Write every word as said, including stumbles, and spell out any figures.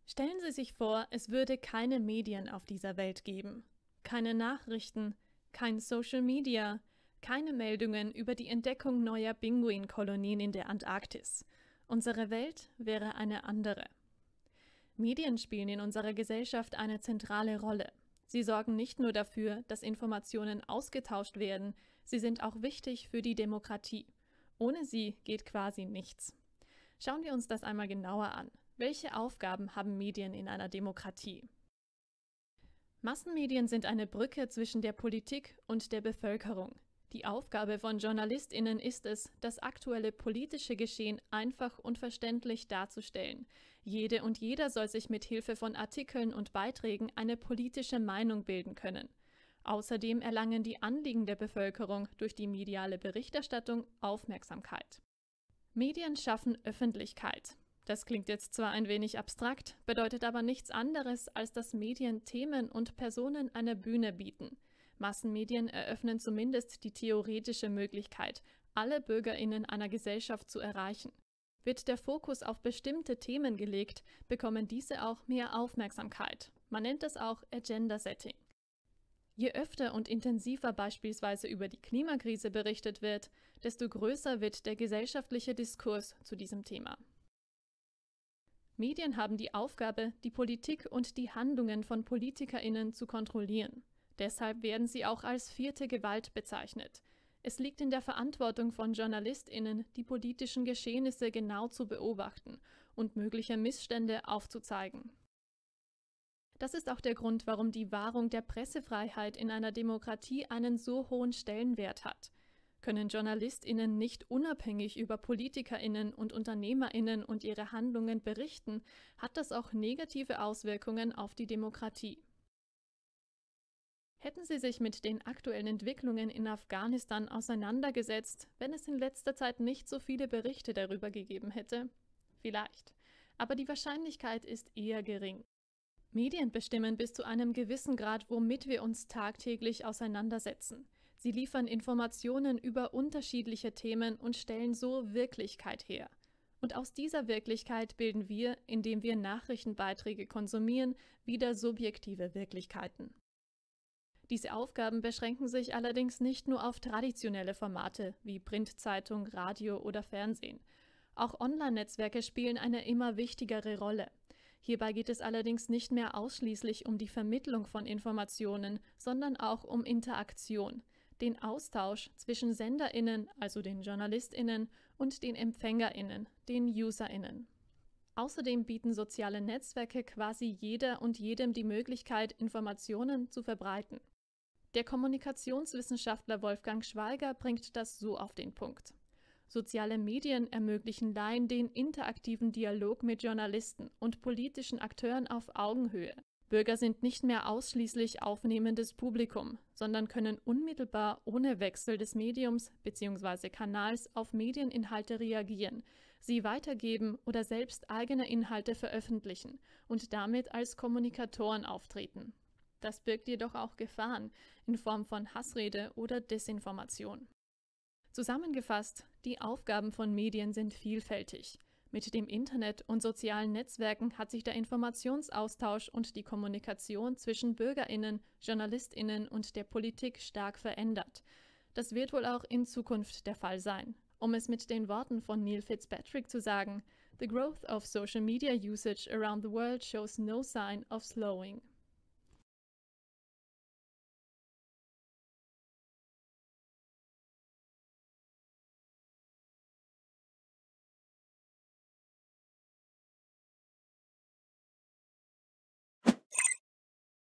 Stellen Sie sich vor, es würde keine Medien auf dieser Welt geben. Keine Nachrichten, kein Social Media, keine Meldungen über die Entdeckung neuer Pinguinkolonien in der Antarktis. Unsere Welt wäre eine andere. Medien spielen in unserer Gesellschaft eine zentrale Rolle. Sie sorgen nicht nur dafür, dass Informationen ausgetauscht werden, sie sind auch wichtig für die Demokratie. Ohne sie geht quasi nichts. Schauen wir uns das einmal genauer an. Welche Aufgaben haben Medien in einer Demokratie? Massenmedien sind eine Brücke zwischen der Politik und der Bevölkerung. Die Aufgabe von JournalistInnen ist es, das aktuelle politische Geschehen einfach und verständlich darzustellen. Jede und jeder soll sich mit Hilfe von Artikeln und Beiträgen eine politische Meinung bilden können. Außerdem erlangen die Anliegen der Bevölkerung durch die mediale Berichterstattung Aufmerksamkeit. Medien schaffen Öffentlichkeit. Das klingt jetzt zwar ein wenig abstrakt, bedeutet aber nichts anderes, als dass Medien Themen und Personen eine Bühne bieten. Massenmedien eröffnen zumindest die theoretische Möglichkeit, alle BürgerInnen einer Gesellschaft zu erreichen. Wird der Fokus auf bestimmte Themen gelegt, bekommen diese auch mehr Aufmerksamkeit. Man nennt es auch Agenda-Setting. Je öfter und intensiver beispielsweise über die Klimakrise berichtet wird, desto größer wird der gesellschaftliche Diskurs zu diesem Thema. Medien haben die Aufgabe, die Politik und die Handlungen von PolitikerInnen zu kontrollieren. Deshalb werden sie auch als vierte Gewalt bezeichnet. Es liegt in der Verantwortung von JournalistInnen, die politischen Geschehnisse genau zu beobachten und mögliche Missstände aufzuzeigen. Das ist auch der Grund, warum die Wahrung der Pressefreiheit in einer Demokratie einen so hohen Stellenwert hat. Können JournalistInnen nicht unabhängig über PolitikerInnen und UnternehmerInnen und ihre Handlungen berichten, hat das auch negative Auswirkungen auf die Demokratie. Hätten Sie sich mit den aktuellen Entwicklungen in Afghanistan auseinandergesetzt, wenn es in letzter Zeit nicht so viele Berichte darüber gegeben hätte? Vielleicht. Aber die Wahrscheinlichkeit ist eher gering. Medien bestimmen bis zu einem gewissen Grad, womit wir uns tagtäglich auseinandersetzen. Sie liefern Informationen über unterschiedliche Themen und stellen so Wirklichkeit her. Und aus dieser Wirklichkeit bilden wir, indem wir Nachrichtenbeiträge konsumieren, wieder subjektive Wirklichkeiten. Diese Aufgaben beschränken sich allerdings nicht nur auf traditionelle Formate wie Printzeitung, Radio oder Fernsehen. Auch Online-Netzwerke spielen eine immer wichtigere Rolle. Hierbei geht es allerdings nicht mehr ausschließlich um die Vermittlung von Informationen, sondern auch um Interaktion, den Austausch zwischen SenderInnen, also den JournalistInnen, und den EmpfängerInnen, den UserInnen. Außerdem bieten soziale Netzwerke quasi jeder und jedem die Möglichkeit, Informationen zu verbreiten. Der Kommunikationswissenschaftler Wolfgang Schweiger bringt das so auf den Punkt. Soziale Medien ermöglichen Laien den interaktiven Dialog mit Journalisten und politischen Akteuren auf Augenhöhe. Bürger sind nicht mehr ausschließlich aufnehmendes Publikum, sondern können unmittelbar ohne Wechsel des Mediums bzw. Kanals auf Medieninhalte reagieren, sie weitergeben oder selbst eigene Inhalte veröffentlichen und damit als Kommunikatoren auftreten. Das birgt jedoch auch Gefahren in Form von Hassrede oder Desinformation. Zusammengefasst, die Aufgaben von Medien sind vielfältig. Mit dem Internet und sozialen Netzwerken hat sich der Informationsaustausch und die Kommunikation zwischen BürgerInnen, JournalistInnen und der Politik stark verändert. Das wird wohl auch in Zukunft der Fall sein. Um es mit den Worten von Neil Fitzpatrick zu sagen: "The growth of social media usage around the world shows no sign of slowing."